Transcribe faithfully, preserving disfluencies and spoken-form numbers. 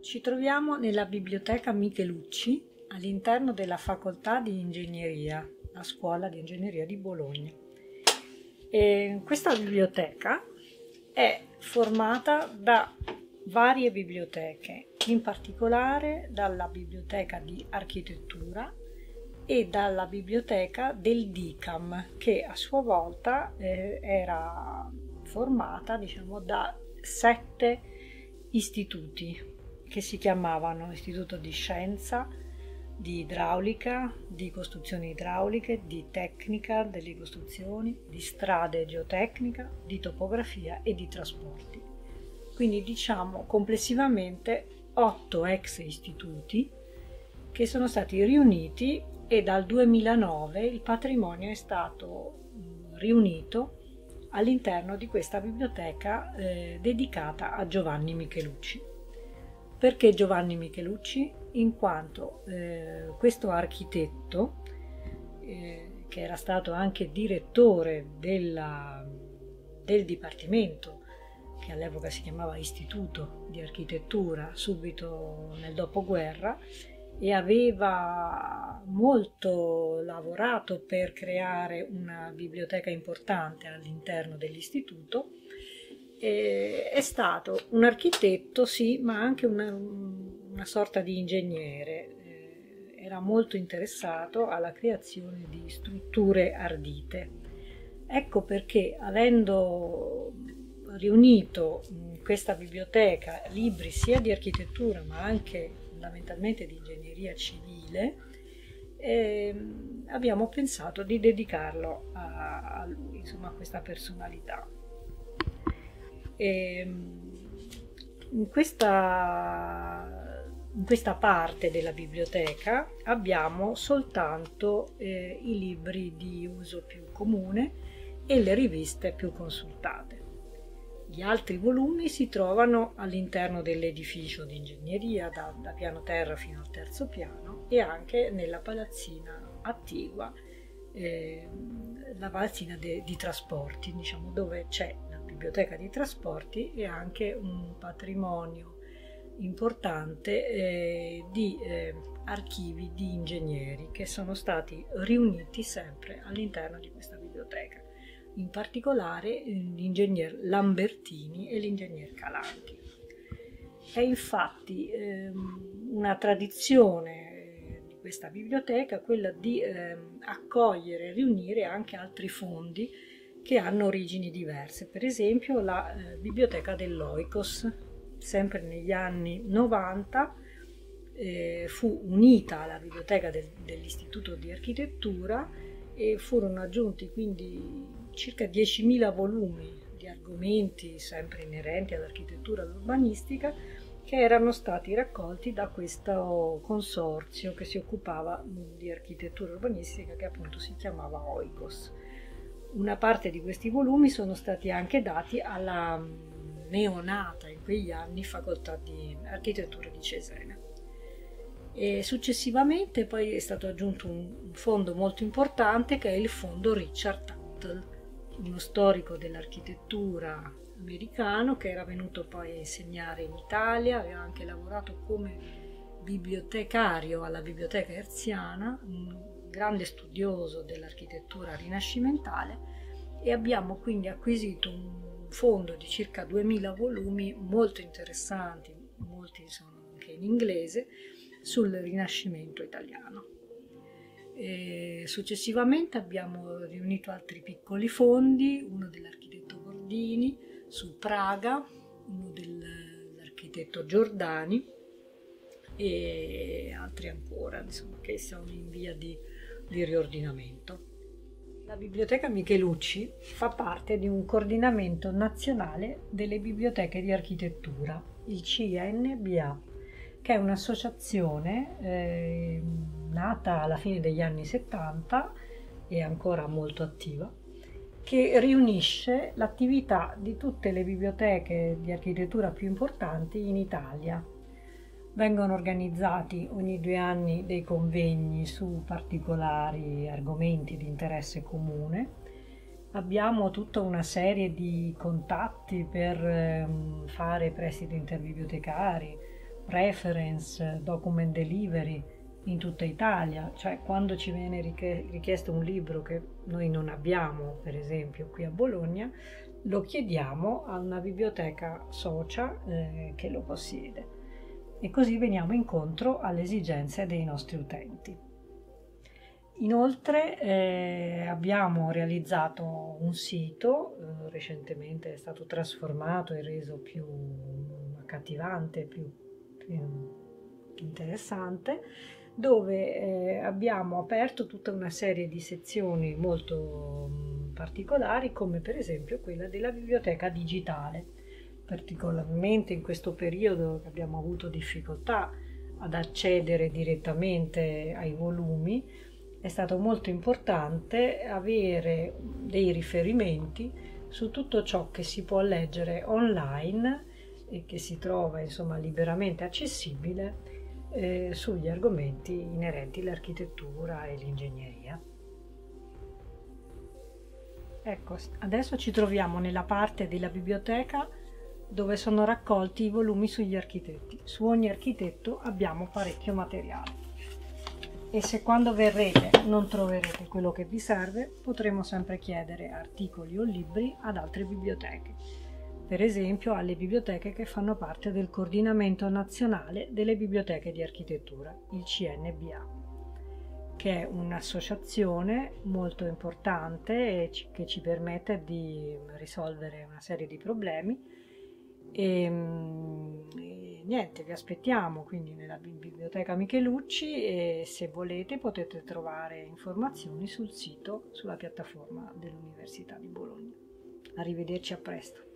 Ci troviamo nella biblioteca Michelucci all'interno della facoltà di ingegneria, la scuola di ingegneria di Bologna. E questa biblioteca è formata da varie biblioteche, in particolare dalla biblioteca di architettura e dalla biblioteca del DICAM, che a sua volta eh, era formata, diciamo, da sette istituti che si chiamavano Istituto di Scienza, di Idraulica, di Costruzioni Idrauliche, di Tecnica delle Costruzioni, di Strade e Geotecnica, di Topografia e di Trasporti. Quindi diciamo complessivamente otto ex istituti che sono stati riuniti, e dal duemilanove il patrimonio è stato riunito all'interno di questa biblioteca eh, dedicata a Giovanni Michelucci. Perché Giovanni Michelucci? In quanto eh, questo architetto, eh, che era stato anche direttore della, del dipartimento, che all'epoca si chiamava Istituto di Architettura, subito nel dopoguerra, e aveva molto lavorato per creare una biblioteca importante all'interno dell'istituto. E è stato un architetto, sì, ma anche una, una sorta di ingegnere. Eh, era molto interessato alla creazione di strutture ardite. Ecco perché, avendo riunito in questa biblioteca libri sia di architettura ma anche fondamentalmente di ingegneria civile, eh, abbiamo pensato di dedicarlo a, a lui, insomma, a questa personalità. E in questa, in questa parte della biblioteca abbiamo soltanto eh, i libri di uso più comune e le riviste più consultate. Gli altri volumi si trovano all'interno dell'edificio di ingegneria, da, da piano terra fino al terzo piano, e anche nella palazzina attigua, eh, la palazzina de, di trasporti, diciamo, dove c'è la biblioteca di trasporti e anche un patrimonio importante eh, di eh, archivi di ingegneri che sono stati riuniti sempre all'interno di questa biblioteca. In particolare l'ingegner Lambertini e l'ingegner Calanti. È infatti ehm, una tradizione di questa biblioteca quella di ehm, accogliere e riunire anche altri fondi che hanno origini diverse. Per esempio la eh, biblioteca dell'Oikos, sempre negli anni novanta, eh, fu unita alla biblioteca del, dell'Istituto di Architettura e furono aggiunti quindi circa diecimila volumi di argomenti sempre inerenti all'architettura e all'urbanistica che erano stati raccolti da questo consorzio che si occupava di architettura urbanistica, che appunto si chiamava Oikos. Una parte di questi volumi sono stati anche dati alla neonata in quegli anni facoltà di architettura di Cesena. E successivamente poi è stato aggiunto un fondo molto importante che è il fondo Richard Tuttle, uno storico dell'architettura americano che era venuto poi a insegnare in Italia, aveva anche lavorato come bibliotecario alla Biblioteca Hertziana, un grande studioso dell'architettura rinascimentale, e abbiamo quindi acquisito un fondo di circa duemila volumi molto interessanti, molti sono anche in inglese, sul Rinascimento italiano. E successivamente abbiamo riunito altri piccoli fondi, uno dell'architetto Bordini su Praga, uno dell'architetto Giordani e altri ancora, insomma, che sono in via di, di riordinamento. La Biblioteca Michelucci fa parte di un coordinamento nazionale delle biblioteche di architettura, il C N B A, che è un'associazione eh, nata alla fine degli anni settanta e ancora molto attiva, che riunisce l'attività di tutte le biblioteche di architettura più importanti in Italia. Vengono organizzati ogni due anni dei convegni su particolari argomenti di interesse comune. Abbiamo tutta una serie di contatti per eh, fare prestiti interbibliotecari, reference, document delivery in tutta Italia, cioè quando ci viene richiesto un libro che noi non abbiamo, per esempio qui a Bologna, lo chiediamo a una biblioteca socia eh, che lo possiede e così veniamo incontro alle esigenze dei nostri utenti. Inoltre eh, abbiamo realizzato un sito, eh, recentemente è stato trasformato e reso più accattivante, più, più interessante, dove eh, abbiamo aperto tutta una serie di sezioni molto mh, particolari, come per esempio quella della biblioteca digitale. Particolarmente in questo periodo che abbiamo avuto difficoltà ad accedere direttamente ai volumi, è stato molto importante avere dei riferimenti su tutto ciò che si può leggere online e che si trova insomma liberamente accessibile eh, sugli argomenti inerenti all'architettura e l'ingegneria. Ecco, adesso ci troviamo nella parte della biblioteca dove sono raccolti i volumi sugli architetti. Su ogni architetto abbiamo parecchio materiale. E se quando verrete non troverete quello che vi serve, potremo sempre chiedere articoli o libri ad altre biblioteche, per esempio alle biblioteche che fanno parte del Coordinamento Nazionale delle Biblioteche di Architettura, il C N B A, che è un'associazione molto importante che ci permette di risolvere una serie di problemi. E, e niente, vi aspettiamo quindi nella biblioteca Michelucci e se volete potete trovare informazioni sul sito, sulla piattaforma dell'Università di Bologna. Arrivederci, a presto.